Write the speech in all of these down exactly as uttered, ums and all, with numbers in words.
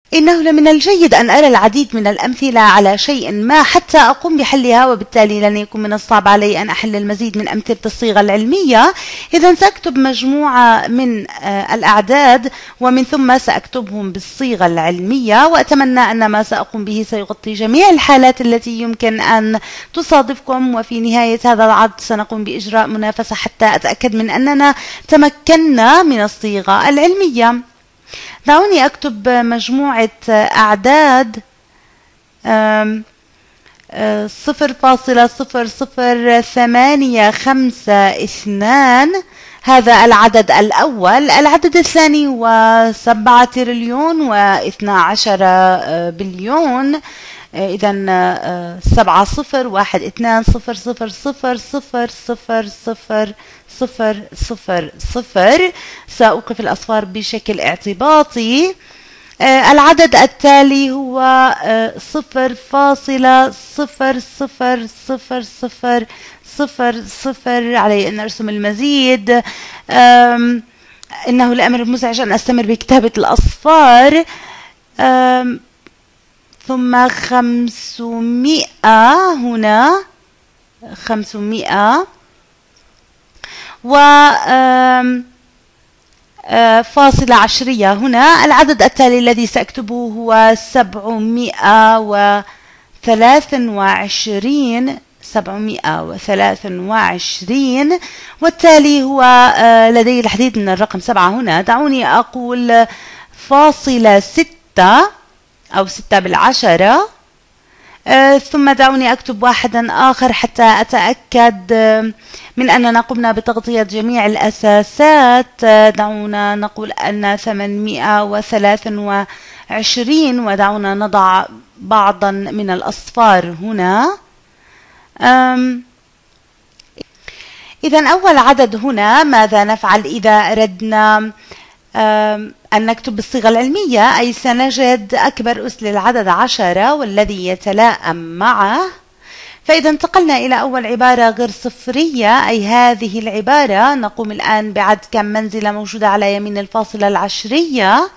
إنه لمن الجيد أن أرى العديد من الأمثلة على شيء ما حتى أقوم بحلها، وبالتالي لن يكون من الصعب علي أن أحل المزيد من أمثلة الصيغة العلمية. إذا سأكتب مجموعة من الأعداد ومن ثم سأكتبهم بالصيغة العلمية، وأتمنى أن ما سأقوم به سيغطي جميع الحالات التي يمكن أن تصادفكم. وفي نهاية هذا العرض سنقوم بإجراء منافسة حتى أتأكد من أننا تمكنا من الصيغة العلمية. دعوني أكتب مجموعة أعداد صفر فاصلة صفر صفر ثمانية خمسة اثنان، هذا العدد الأول. العدد الثاني هو سبعة تريليون واثنى عشر بليون. إذا سبعة صفر واحد اثنان صفر صفر صفر صفر صفر صفر صفر صفر صفر. سأوقف الأصفار بشكل اعتباطي. العدد التالي هو صفر فاصلة صفر صفر صفر صفر صفر صفر. علي أن أرسم المزيد. إنه الأمر مزعج أن أستمر بكتابة الأصفار. ثم خمسمائة هنا، خمسمائة و فاصلة عشرية هنا. العدد التالي الذي سأكتبه هو سبعمائة وثلاثة وعشرين، سبعمائة وثلاثة وعشرين، والتالي هو لدي الحديد من الرقم سبعة هنا. دعوني أقول فاصلة ستة أو ستة بالعشرة. آه ثم دعوني أكتب واحدا آخر حتى أتأكد آه من أننا قمنا بتغطية جميع الأساسات. آه دعونا نقول أن ثمانمائة وثلاثة وعشرين، ودعونا نضع بعضا من الأصفار هنا. إذا أول عدد هنا، ماذا نفعل إذا أردنا أن نكتب بالصيغة العلمية؟ أي سنجد أكبر أس للعدد عشرة والذي يتلائم معه. فإذا انتقلنا إلى أول عبارة غير صفرية، أي هذه العبارة، نقوم الآن بعد كم منزلة موجودة على يمين الفاصلة العشرية.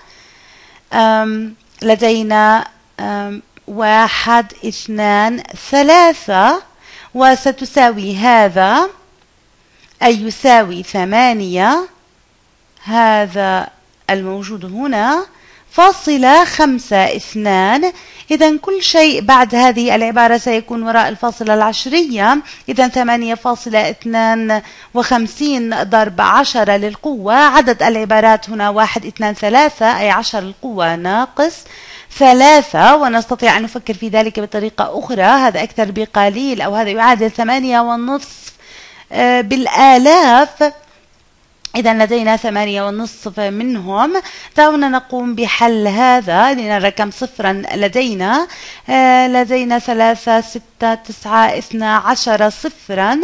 لدينا واحد اثنان ثلاثة، وستساوي هذا أي يساوي ثمانية، هذا الموجود هنا، فاصلة خمسة اثنان. إذا كل شيء بعد هذه العبارة سيكون وراء الفاصلة العشرية. إذا ثمانية فاصلة اثنان وخمسين ضرب عشرة للقوة. عدد العبارات هنا واحد اثنان ثلاثة، أي عشر القوة ناقص ثلاثة. ونستطيع أن نفكر في ذلك بطريقة أخرى، هذا أكثر بقليل، أو هذا يعادل ثمانية والنصف بالآلاف. إذا لدينا ثمانية والنصف منهم. دعونا نقوم بحل هذا لنرى كم صفرا لدينا. آه لدينا ثلاثة ستة تسعة اثنى عشر صفرا.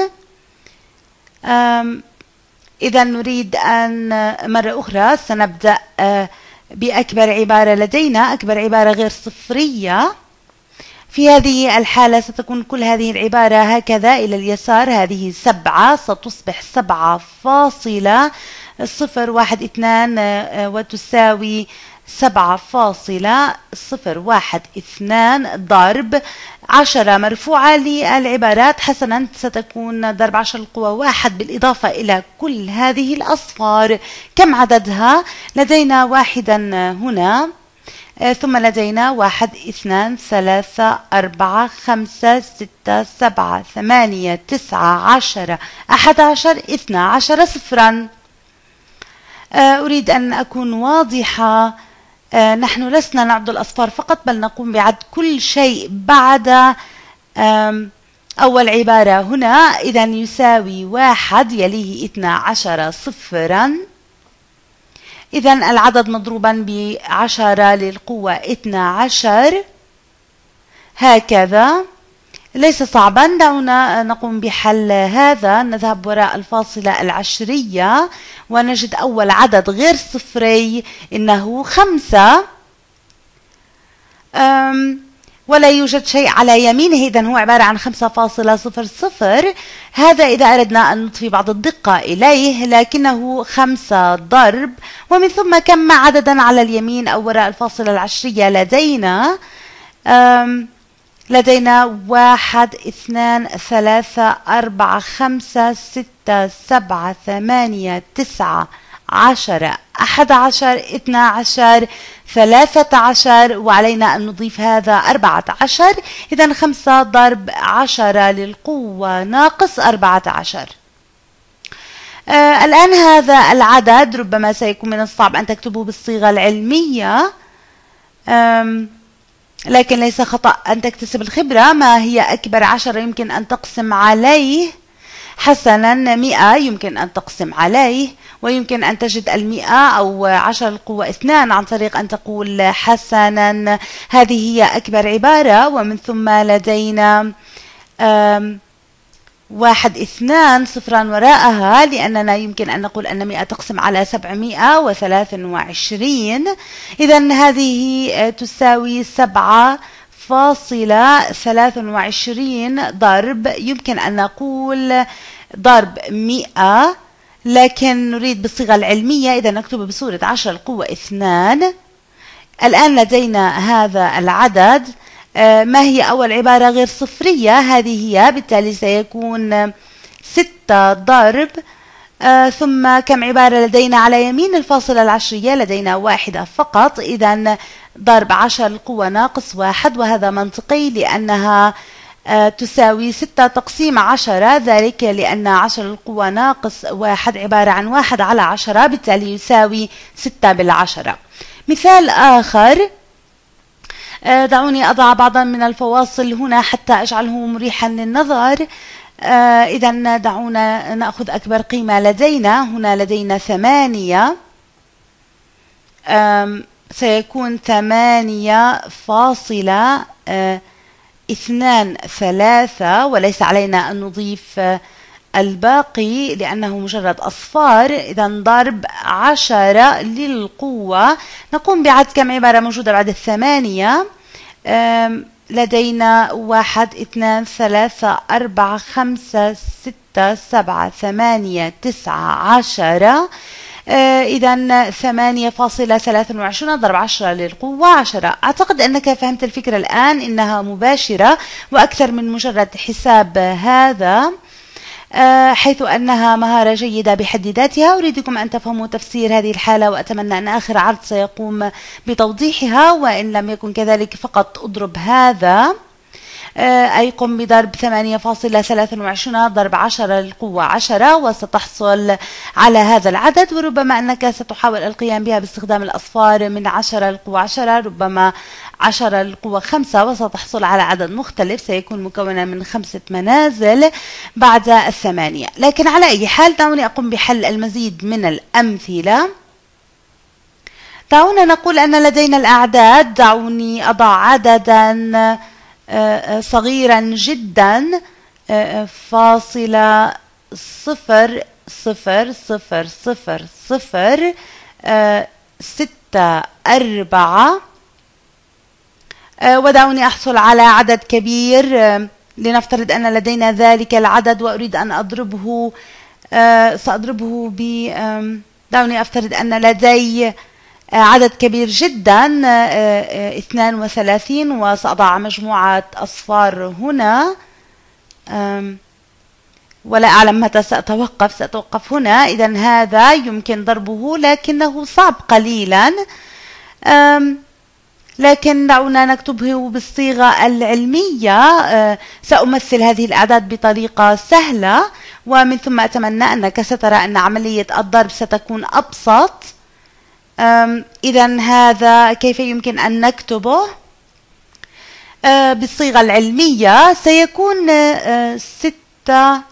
إذا نريد أن مرة أخرى سنبدأ آه بأكبر عبارة لدينا، أكبر عبارة غير صفرية. في هذه الحالة ستكون كل هذه العبارة هكذا إلى اليسار. هذه سبعة ستصبح سبعة فاصلة صفر واحد اثنان، وتساوي سبعة فاصلة صفر واحد اثنان ضرب عشرة مرفوعة للعبارات. حسنا، ستكون ضرب عشر القوى واحد بالإضافة إلى كل هذه الأصفار. كم عددها؟ لدينا واحدا هنا، ثم لدينا واحد اثنان ثلاثة أربعة خمسة ستة سبعة ثمانية تسعة عشرة أحد عشر اثنى عشر صفرا. أريد أن أكون واضحة، نحن لسنا نعد الأصفار فقط، بل نقوم بعد كل شيء بعد أول عبارة هنا. إذا يساوي واحد يليه اثنى عشر صفرا. إذا العدد مضروبا بعشرة للقوة اثنى عشر، هكذا ليس صعبا. دعونا نقوم بحل هذا. نذهب وراء الفاصلة العشرية ونجد أول عدد غير صفري إنه خمسة. ولا يوجد شيء على يمينه، إذن هو عبارة عن خمسة فاصلة صفر صفر. هذا إذا أردنا أن نضفي بعض الدقة إليه، لكنه خمسة ضرب ومن ثم كم عددا على اليمين أو وراء الفاصلة العشرية لدينا لدينا واحد اثنان ثلاثة أربعة خمسة ستة سبعة ثمانية تسعة عشرة أحد عشر اثنى عشر ثلاثة عشر، وعلينا أن نضيف هذا أربعة عشر. إذن خمسة ضرب عشرة للقوة ناقص أربعة عشر. آه الآن هذا العدد ربما سيكون من الصعب أن تكتبه بالصيغة العلمية، آم لكن ليس خطأ أن تكتسب الخبرة. ما هي أكبر عشرة يمكن أن تقسم عليه؟ حسنا، مئة يمكن أن تقسم عليه، ويمكن أن تجد المئة أو عشر القوة اثنان عن طريق أن تقول حسنا هذه هي أكبر عبارة. ومن ثم لدينا واحد اثنان صفران وراءها، لأننا يمكن أن نقول أن مئة تقسم على سبعمئة وثلاث وعشرين. إذن هذه تساوي سبعة فاصلة ثلاث وعشرين ضرب، يمكن أن نقول ضرب مئة، لكن نريد بالصيغة العلمية إذا نكتب بصورة عشرة القوة اثنان. الآن لدينا هذا العدد. ما هي أول عبارة غير صفرية؟ هذه هي، بالتالي سيكون ستة ضرب ثم كم عبارة لدينا على يمين الفاصلة العشرية؟ لدينا واحدة فقط، إذن ضرب عشرة القوة ناقص واحد، وهذا منطقي لأنها تساوي ستة تقسيم عشرة، ذلك لأن عشرة القوة ناقص واحد عبارة عن واحد على عشرة، بالتالي يساوي ستة بالعشرة. مثال آخر، دعوني أضع بعضا من الفواصل هنا حتى أجعله مريحا للنظر. إذا دعونا نأخذ أكبر قيمة لدينا. هنا لدينا ثمانية، سيكون ثمانية فاصلة اثنان ثلاثة، وليس علينا أن نضيف الباقي لأنه مجرد أصفار. إذا ضرب عشرة للقوة، نقوم بعد كم عبارة موجودة بعد الثمانية. لدينا واحد اثنان ثلاثة أربعة خمسة ستة سبعة ثمانية تسعة عشرة. إذا ثمانية فاصلة ثلاثة وعشرين ضرب عشرة للقوة عشرة. أعتقد أنك فهمت الفكرة الآن، إنها مباشرة وأكثر من مجرد حساب هذا، حيث أنها مهارة جيدة بحد ذاتها. أريدكم أن تفهموا تفسير هذه الحالة، وأتمنى أن آخر عرض سيقوم بتوضيحها، وإن لم يكن كذلك فقط أضرب هذا، أي قم بضرب ثمانية فاصلة ثلاثة وعشرين ضرب عشرة للقوة عشرة، وستحصل على هذا العدد. وربما أنك ستحاول القيام بها باستخدام الأصفار من عشرة للقوة عشرة، ربما عشرة للقوة خمسة، وستحصل على عدد مختلف سيكون مكونا من خمسة منازل بعد الثمانية. لكن على أي حال دعوني أقوم بحل المزيد من الأمثلة. دعونا نقول أن لدينا الأعداد. دعوني أضع عددا صغيرا جدا، فاصلة صفر صفر صفر صفر صفر ستة أربعة، ودعوني أحصل على عدد كبير. لنفترض أن لدينا ذلك العدد وأريد أن أضربه، سأضربه ب دعوني أفترض أن لدي عدد كبير جدا اثنان وثلاثين، وسأضع مجموعة أصفار هنا، ولا أعلم متى سأتوقف سأتوقف هنا. إذن هذا يمكن ضربه لكنه صعب قليلا، لكن دعونا نكتبه بالصيغة العلمية. سأمثل هذه الأعداد بطريقة سهلة، ومن ثم أتمنى أنك سترى أن عملية الضرب ستكون أبسط. إذن هذا كيف يمكن أن نكتبه بالصيغة العلمية؟ سيكون ستة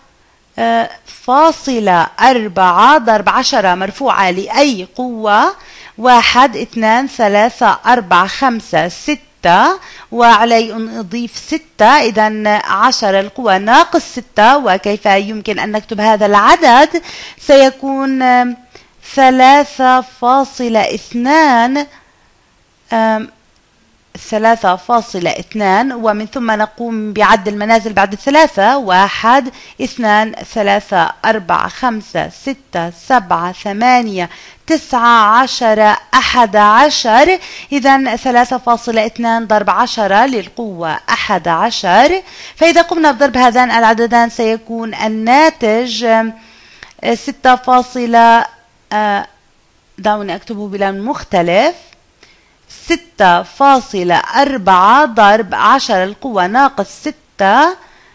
فاصلة أربعة ضرب عشرة مرفوعة لأي قوة، واحد اثنان ثلاثة أربعة خمسة ستة، وعلي أن أضيف ستة. إذن عشرة القوة ناقص ستة. وكيف يمكن أن نكتب هذا العدد؟ سيكون ثلاثة فاصلة اثنان ثلاثة فاصلة اثنان، ومن ثم نقوم بعد المنازل بعد الثلاثة: واحد، اثنان، ثلاثة، أربعة، خمسة، ستة، سبعة، ثمانية، تسعة، عشرة، أحد عشر. إذا ثلاثة فاصلة اثنان ضرب عشرة للقوة أحد عشر. فإذا قمنا بضرب هذان العددان سيكون الناتج ستة فاصلة، دعوني أكتبه بلون مختلف، ستة فاصلة أربعة ضرب عشرة القوة ناقص ستة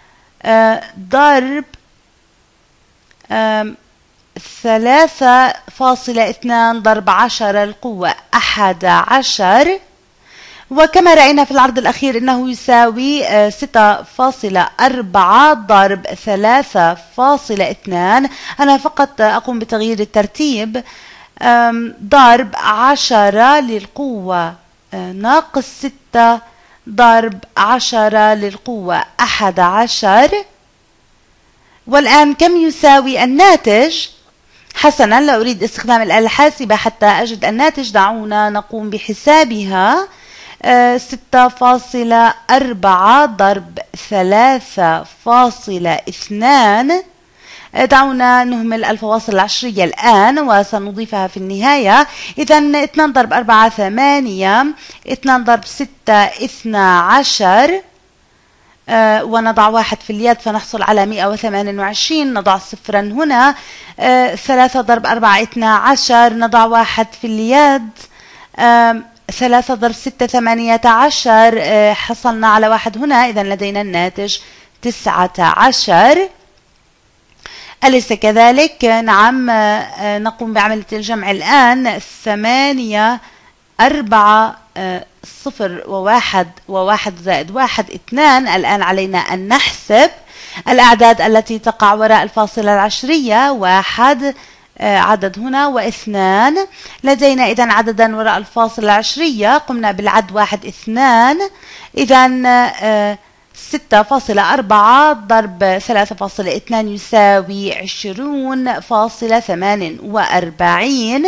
ضرب ثلاثة فاصلة اثنان ضرب عشرة القوة أحد عشر. وكما رأينا في العرض الأخير أنه يساوي ستة فاصلة أربعة ضرب ثلاثة فاصلة اثنان. أنا فقط أقوم بتغيير الترتيب. ضرب عشرة للقوة ناقص ستة ضرب عشرة للقوة أحد عشر. والآن كم يساوي الناتج؟ حسنا، لا أريد استخدام الآلة الحاسبة حتى أجد الناتج، دعونا نقوم بحسابها. ستة فاصلة أربعة ضرب ثلاثة فاصلة اثنان. دعونا نهمل الفواصل العشرية الآن وسنضيفها في النهاية. إذا اثنان ضرب أربعة ثمانية، اثنان ضرب ستة اثنا عشر، آه ونضع واحد في اليد فنحصل على مئة وثمانية وعشرين، نضع صفرا هنا. آه ثلاثة ضرب أربعة اثنا عشر، نضع واحد في اليد. آه ثلاثة ضرب ستة ثمانية عشر، آه حصلنا على واحد هنا. إذا لدينا الناتج تسعة عشر. أليس كذلك؟ نعم. نقوم بعملية الجمع الآن. ثمانية، أربعة، صفر وواحد، وواحد زائد واحد اثنان. الآن علينا أن نحسب الأعداد التي تقع وراء الفاصلة العشرية. واحد عدد هنا واثنان. لدينا إذن عددا وراء الفاصلة العشرية. قمنا بالعد واحد اثنان. إذن ستة فاصلة أربعة ضرب ثلاثة فاصلة اثنان يساوي عشرون فاصلة ثمان وأربعين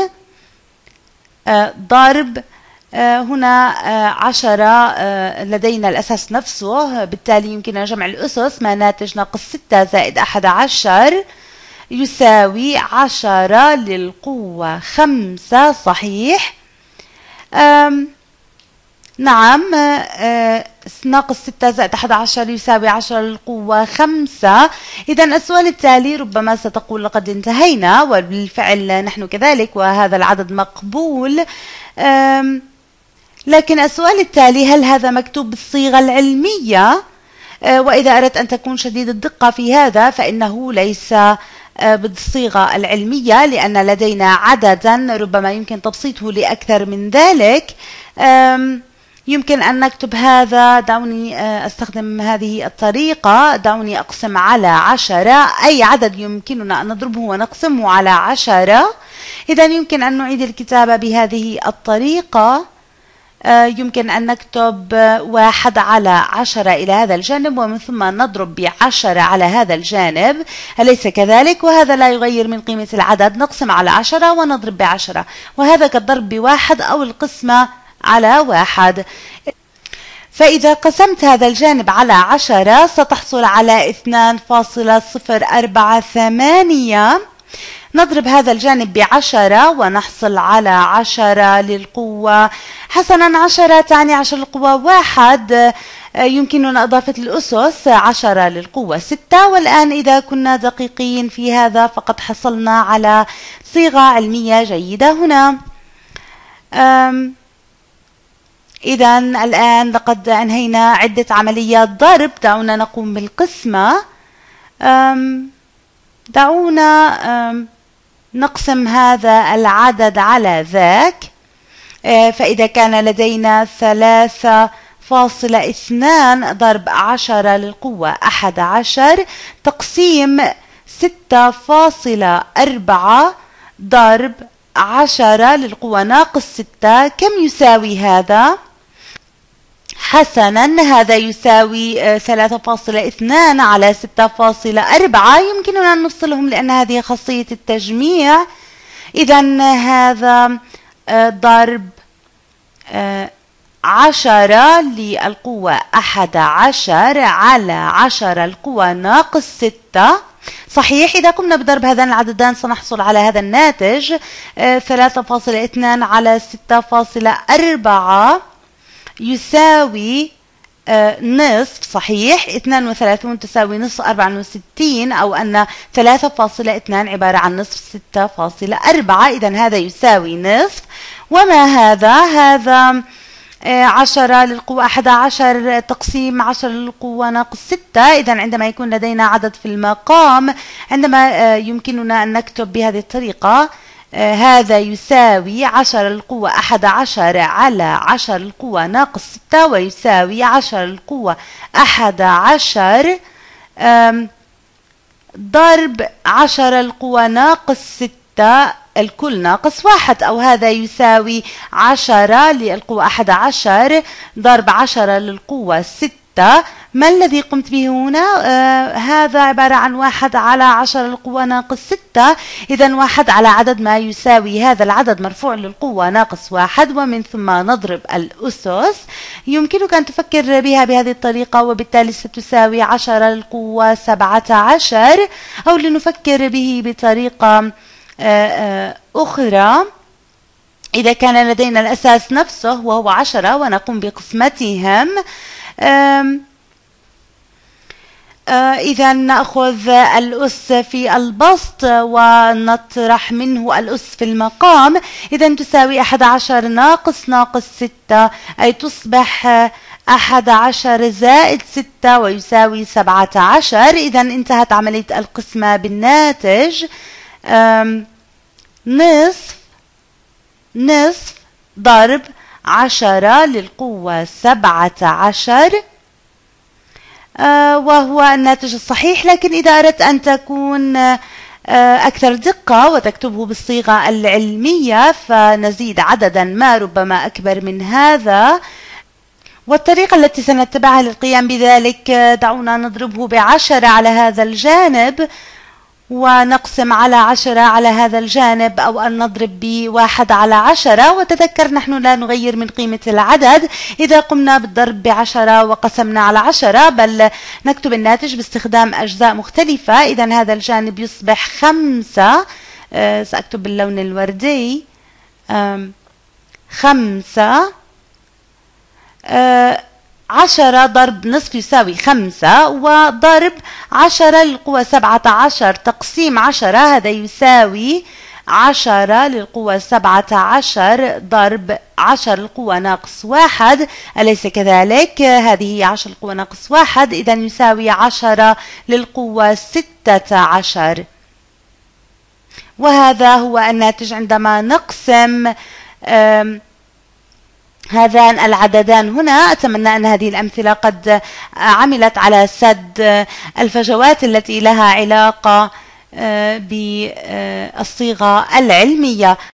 ضرب هنا عشرة. لدينا الأساس نفسه، بالتالي يمكننا جمع الأسس. ما ناتج ناقص ستة زائد أحد عشر يساوي عشرة للقوة خمسة. صحيح. نعم. ناقص ستة زائد أحد عشر يساوي عشرة للقوة خمسة. إذا السؤال التالي ربما ستقول لقد انتهينا، وبالفعل نحن كذلك، وهذا العدد مقبول. لكن السؤال التالي: هل هذا مكتوب بالصيغة العلمية؟ وإذا أردت أن تكون شديد الدقة في هذا فإنه ليس بالصيغة العلمية، لأن لدينا عددا ربما يمكن تبسيطه لأكثر من ذلك. يمكن أن نكتب هذا. دعوني أستخدم هذه الطريقة. دعوني أقسم على عشرة. أي عدد يمكننا أن نضربه ونقسمه على عشرة. إذا يمكن أن نعيد الكتابة بهذه الطريقة. يمكن أن نكتب واحد على عشرة إلى هذا الجانب، ومن ثم نضرب بعشرة على هذا الجانب. أليس كذلك؟ وهذا لا يغير من قيمة العدد. نقسم على عشرة ونضرب بعشرة، وهذا كالضرب بواحد أو القسمة على واحد. فإذا قسمت هذا الجانب على عشرة ستحصل على اثنان فاصلة صفر أربعة ثمانية. نضرب هذا الجانب بعشرة ونحصل على عشرة للقوة. حسنا، عشرة تعني عشرة للقوة واحد. يمكننا إضافة الأسس. عشرة للقوة ستة. والآن إذا كنا دقيقين في هذا فقد حصلنا على صيغة علمية جيدة هنا. إذا الآن لقد أنهينا عدة عمليات ضرب. دعونا نقوم بالقسمة. دعونا نقسم هذا العدد على ذاك. فإذا كان لدينا ثلاثة فاصلة اثنان ضرب عشرة للقوة أحد عشر تقسيم ستة فاصلة أربعة ضرب عشرة للقوة ناقص ستة، كم يساوي هذا؟ حسنا، هذا يساوي ثلاثة فاصلة اثنان على ستة فاصلة أربعة. يمكننا أن نفصلهم لأن هذه خاصية التجميع. إذا هذا ضرب عشرة للقوة أحد عشر على عشرة القوة ناقص ستة. صحيح، إذا قمنا بضرب هذان العددان سنحصل على هذا الناتج ثلاثة فاصلة اثنان على ستة فاصلة أربعة يساوي آه نصف. صحيح، اثنان وثلاثون تساوي نصف أربعة وستين، أو أن ثلاثة فاصلة اثنان عبارة عن نصف ستة فاصلة أربعة. إذن هذا يساوي نصف. وما هذا؟ هذا آه عشرة للقوة أحد عشر تقسيم عشرة للقوة ناقص ستة. إذن عندما يكون لدينا عدد في المقام، عندما آه يمكننا أن نكتب بهذه الطريقة، آه هذا يساوي عشرة للقوة أحد عشر على عشرة للقوة ناقص ستة، ويساوي عشرة للقوة أحد عشر ضرب عشرة للقوة ناقص ستة الكل ناقص واحد، أو هذا يساوي عشرة للقوة أحد عشر ضرب عشرة للقوة ستة. ما الذي قمت به هنا؟ آه هذا عبارة عن واحد على عشرة للقوة ناقص ستة. إذن واحد على عدد ما يساوي هذا العدد مرفوع للقوة ناقص واحد، ومن ثم نضرب الأسس. يمكنك أن تفكر بها بهذه الطريقة، وبالتالي ستساوي عشرة للقوة سبعة عشر، أو لنفكر به بطريقة آه آه أخرى. إذا كان لدينا الأساس نفسه وهو عشرة ونقوم بقسمتهم، إذا نأخذ الأس في البسط ونطرح منه الأس في المقام. إذا تساوي أحد عشر ناقص ناقص ستة، أي تصبح أحد عشر زائد ستة ويساوي سبعة عشر. إذا انتهت عملية القسمة بالناتج نصف نصف ضرب عشرة للقوة سبعة عشر، آه وهو الناتج الصحيح. لكن إذا أردت أن تكون آه أكثر دقة وتكتبه بالصيغة العلمية، فنزيد عددا ما ربما أكبر من هذا. والطريقة التي سنتبعها للقيام بذلك، دعونا نضربه بعشرة على هذا الجانب، ونقسم على عشرة على هذا الجانب، أو أن نضرب بواحد على عشرة. وتذكر نحن لا نغير من قيمة العدد إذا قمنا بالضرب بعشرة وقسمنا على عشرة، بل نكتب الناتج باستخدام أجزاء مختلفة. إذا هذا الجانب يصبح خمسة، أه سأكتب باللون الوردي، خمسة. أه عشرة ضرب نصف يساوي خمسة، وضرب عشرة للقوة سبعة عشر تقسيم عشرة، هذا يساوي عشرة للقوة سبعة عشر ضرب عشرة للقوة ناقص واحد، أليس كذلك؟ هذه هي عشرة للقوة ناقص واحد، إذا يساوي عشرة للقوة ستة عشر. وهذا هو الناتج عندما نقسم هذان العددان هنا. أتمنى أن هذه الأمثلة قد عملت على سد الفجوات التي لها علاقة بالصيغة العلمية.